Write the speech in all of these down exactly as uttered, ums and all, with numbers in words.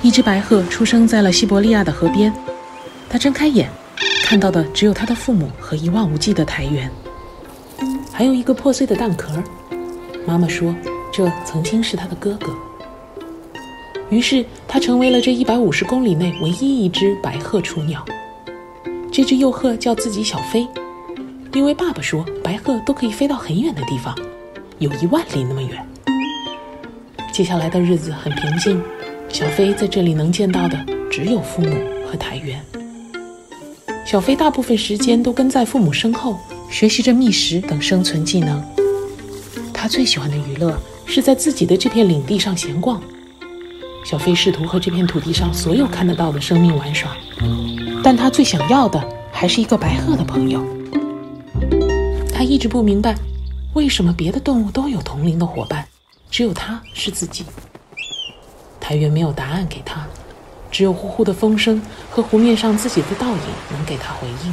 一只白鹤出生在了西伯利亚的河边，它睁开眼，看到的只有它的父母和一望无际的苔原，还有一个破碎的蛋壳。妈妈说，这曾经是它的哥哥。于是，它成为了这一百五十公里内唯一一只白鹤雏鸟。这只幼鹤叫自己小飞，因为爸爸说白鹤都可以飞到很远的地方，有一万里那么远。接下来的日子很平静，小飞在这里能见到的只有父母和苔原。小飞大部分时间都跟在父母身后，学习着觅食等生存技能。他最喜欢的娱乐是在自己的这片领地上闲逛。小飞试图和这片土地上所有看得到的生命玩耍，但他最想要的还是一个白鹤的朋友。他一直不明白，为什么别的动物都有同龄的伙伴，只有他是自己。苔原没有答案给他，只有呼呼的风声和湖面上自己的倒影能给他回应。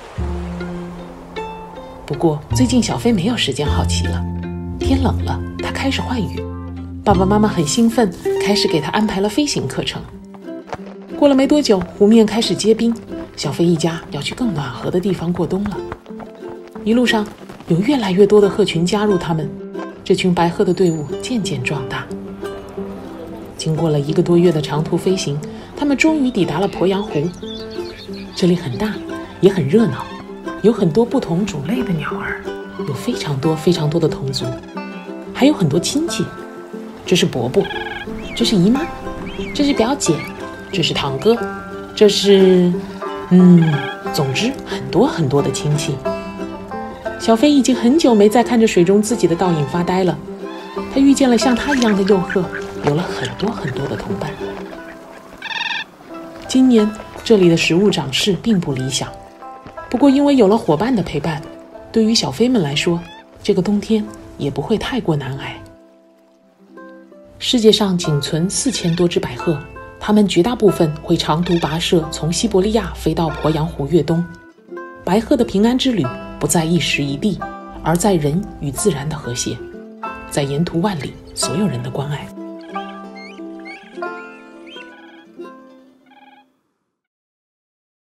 不过最近小飞没有时间好奇了，天冷了，他开始换羽。爸爸妈妈很兴奋，开始给他安排了飞行课程。过了没多久，湖面开始结冰，小飞一家要去更暖和的地方过冬了。一路上有越来越多的鹤群加入他们，这群白鹤的队伍渐渐壮大。经过了一个多月的长途飞行，他们终于抵达了鄱阳湖。这里很大，也很热闹，有很多不同种类的鸟儿，有非常多非常多的同族，还有很多亲戚。这是伯伯，这是姨妈，这是表姐，这是堂哥，这是……嗯，总之很多很多的亲戚。小飞已经很久没再看着水中自己的倒影发呆了，他遇见了像他一样的幼鹤，有了很多很多的同伴。今年这里的食物长势并不理想，不过因为有了伙伴的陪伴，对于小飞们来说，这个冬天也不会太过难挨。世界上仅存四千多只白鹤，它们绝大部分会长途跋涉从西伯利亚飞到鄱阳湖越冬。白鹤的平安之旅不在一时一地，而在人与自然的和谐，在沿途万里所有人的关爱。